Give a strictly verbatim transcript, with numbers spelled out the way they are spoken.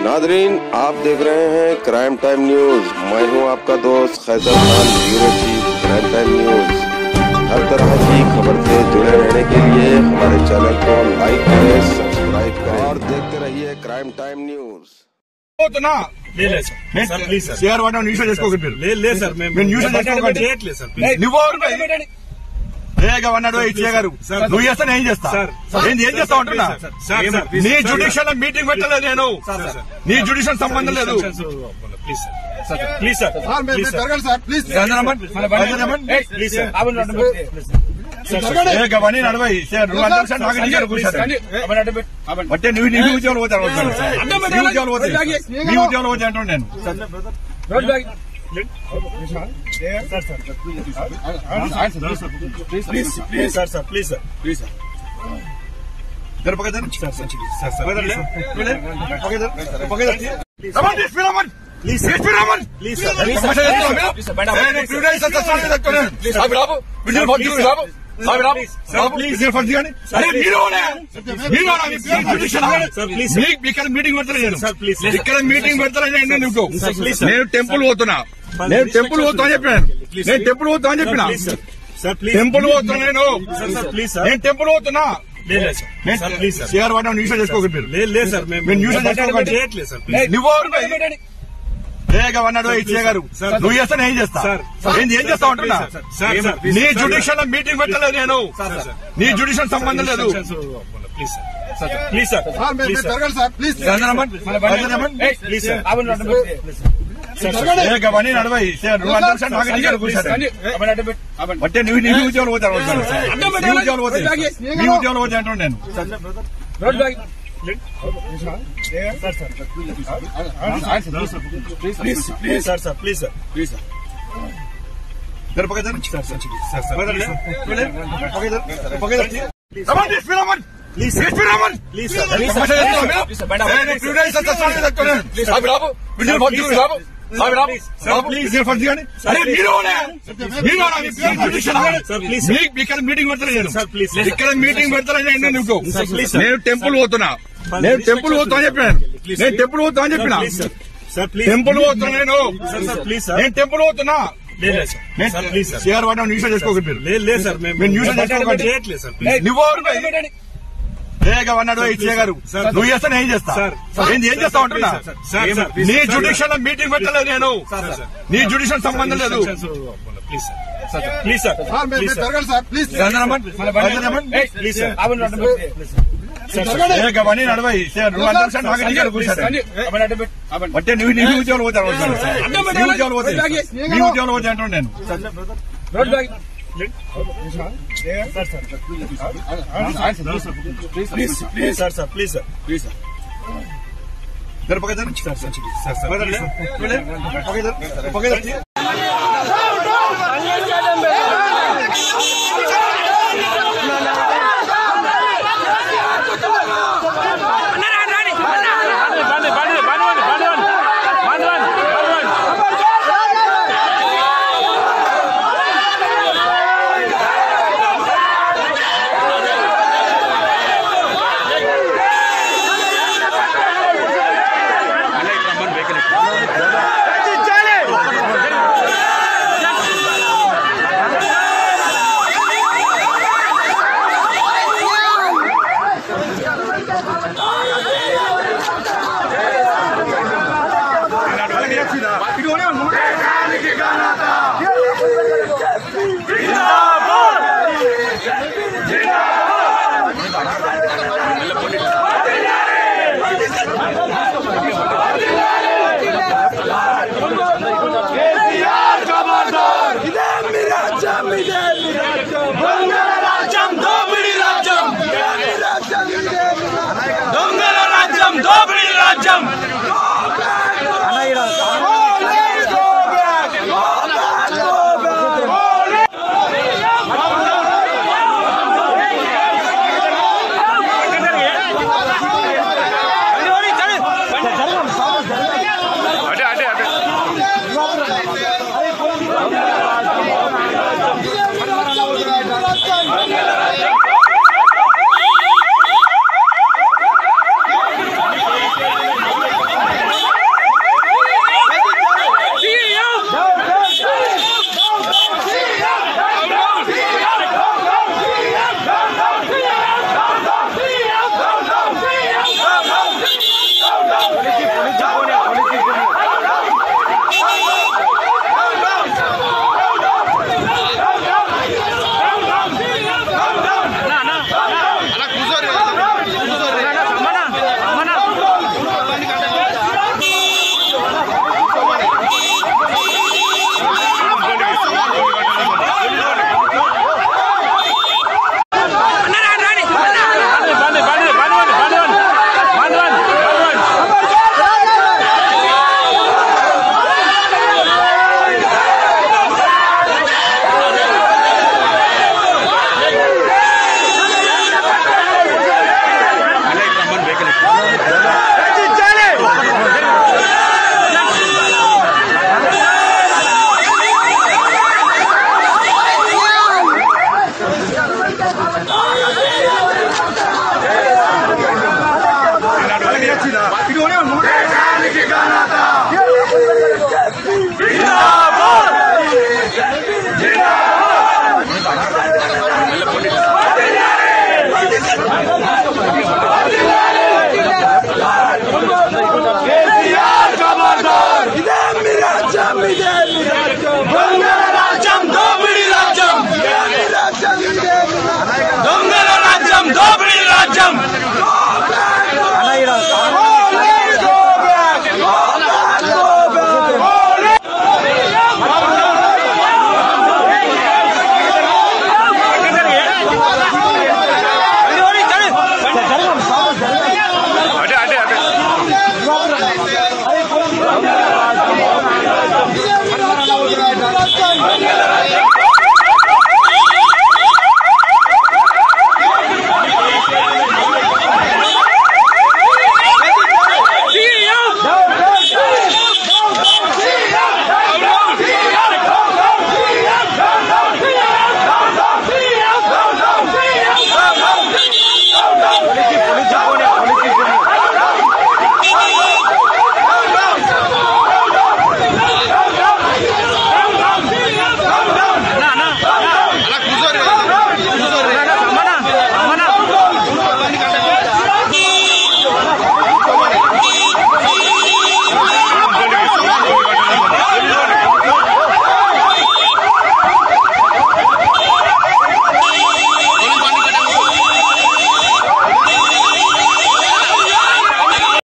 Nadreen, आप देख रहे हैं क्राइम टाइम न्यूज। मैं हूं आपका दोस्त Qaiser Khan, bureau chief crime time news. हर तरह की खबर से जुड़े रहने के लिए हमारे चैनल को लाइक करें, सब्सक्राइब करें और देखते रहिए क्राइम टाइम न्यूज। ना ले ले सर प्लीज सर शेयर वाला न्यूज़ చేసుకోకండి మీరు ले ले सर मैं न्यूज़ చేసుకోకండి ले सर प्लीज నువ్వు ఏగా వన్నాడు ఇచ్చే గారు నువ్వు చేస్తా నేను చేస్తా నేను ఏం చేస్తా ఉంటున్నా నీ జ్యుడిషియల్ మీటింగ్ పెట్టలేదు నేను నీ జ్యుడిషియల్ సంబంధం లేదు please sir please sir please sir please please sir ఏగవని నడవై సార్ నువ్వు అందరూ సార్ నాకు నిజాలు కూర్చోండి అంటే నువ్వు నీ ఉద్యోగం పోతాను నీ ఉద్యోగం పోతే నీ ఉద్యోగం పోతే అంటున్నాను నేను road bag sir sir please please sir sir please sir please sir इधर पकड़ सर सर सर सर इधर ले पकड़ पकड़ कम ऑन दिस फिरामन प्लीज दिस फिरामन प्लीज सर प्लीज सर मैंने प्रूडेंस सर सर तक करें प्लीज आप राबो वीडियो बहुत दूर राबो आप राबो सर प्लीज ये फर्जी गाने अरे మీరు ఓనే మీరు ఓనా మీ జ్యుడిషియల్ సర్ ప్లీజ్ మీకు ఇక్కడ మీటింగ్ పెడతాను నేను సర్ ప్లీజ్ ఇక్కడ మీటింగ్ పెడతాను నేను నీకు నేను టెంపుల్ పోతున్నా నేను టెంపుల్ పోతా అని చెప్పాను నేను టెంపుల్ పోతా అని చెప్పినా టెంపుల్ పోతున్నా నేను నేను టెంపుల్ పోతున్నా షేర్ వాడడం న్యూస్ చేసుకోకండి మీరు న్యూస్ చేసుకోకండి నువ్వు ఏగా వన్నాడు ఇచ్చే గారు నువ్వు చేస్తా నేను చేస్తా నేను ఏం చేస్తా ఉంటున్నా నీ జ్యుడిషియల్ మీటింగ్ పెట్టలేదు నేను నీ జ్యుడిషియల్ సంబంధం లేదు please sir please sir please ఏగవని నడవై సార్ నువ్వు అందరూ సార్ నాకు నిజాలు కూర్చోండి అంటే నువ్వు నీ ఉద్యోగం పోతాను నీ ఉద్యోగం పోతే నీ ఉద్యోగం పోతే అంటున్నాను నేను road bag please sir sir please sir please sir इधर पकड़ सर सर सर पकड़ पकड़ कम ऑन दिस फिरामन प्लीज दिस फिरामन प्लीज सर मैंने प्रूडेंस सर सर तक करें प्लीज आप राबो वीडियो बहुत दूर राबो आप राबो सर प्लीज ये फर्जी गाने अरे మీరు ఓనే మీరు ఓనా మీ జ్యుడిషియల్ సర్ ప్లీజ్ మీకు ఇక్కడ మీటింగ్ పెడతాను నేను సర్ ప్లీజ్ ఇక్కడ మీటింగ్ పెడతాను నేను నీకు నేను టెంపుల్ పోతున్నా నేను టెంపుల్ పోతా అని చెప్పాను నేను టెంపుల్ పోతా అని చెప్పినా టెంపుల్ పోతున్నా నేను నేను టెంపుల్ పోతున్నా షేర్ వాడడం న్యూస్ చేసుకోకండి మీరు న్యూస్ చేసుకోకండి నువ్వు ఏగా వన్నాడు ఇచ్చే గారు నువ్వు చేస్తా నేను చేస్తా నేను ఏం చేస్తా ఉంటున్నా నీ జ్యుడిషియల్ మీటింగ్ పెట్టలేదు నేను నీ జ్యుడిషియల్ సంబంధం లేదు ప్లీజ్ ప్లీజ్ సార్ ప్లీజ్ ఏగవని నడవై సార్ నువ్వు అందరూ సార్ నాకు నిజాలు కూర్చోండి అంటే నువ్వు నీ ఉద్యోగం పోతాను నీ ఉద్యోగం పోతే నీ ఉద్యోగం పోతే అంటున్నాను నేను road bag please sir sir please sir please sir इधर पकड़ सर सर सर पकड़